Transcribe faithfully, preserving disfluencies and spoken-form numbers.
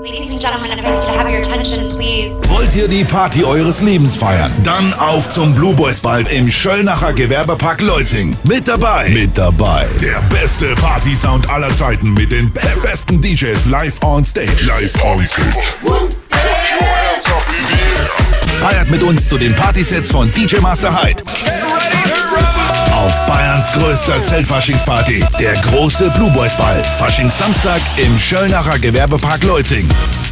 Ladies and gentlemen, if I could have your attention, please. Wollt ihr die Party eures Lebens feiern? Dann auf zum Blue Boys Ball im Schöllnacher Gewerbepark Leutzing. Mit dabei, mit dabei, der beste Party-Sound aller Zeiten mit den be besten D Js live on stage. Live on stage. Feiert mit uns zu den Partysets von D J Master Hyde. Auf Bayerns größter Zeltfaschingsparty, der große Blue Boys Ball. Faschingssamstag im Schöllnacher Gewerbepark Leutzing.